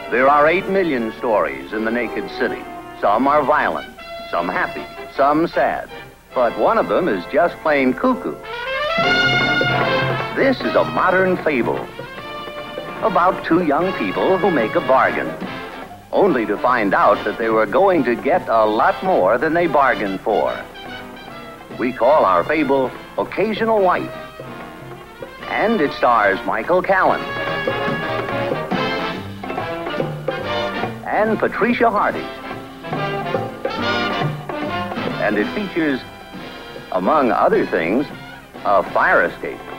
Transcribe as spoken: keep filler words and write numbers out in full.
There are eight million stories in the naked city. Some are violent, some happy, some sad. But one of them is just plain cuckoo. This is a modern fable about two young people who make a bargain, only to find out that they were going to get a lot more than they bargained for. We call our fable Occasional Wife. And it stars Michael Callan and Patricia Harty. And it features, among other things, a fire escape.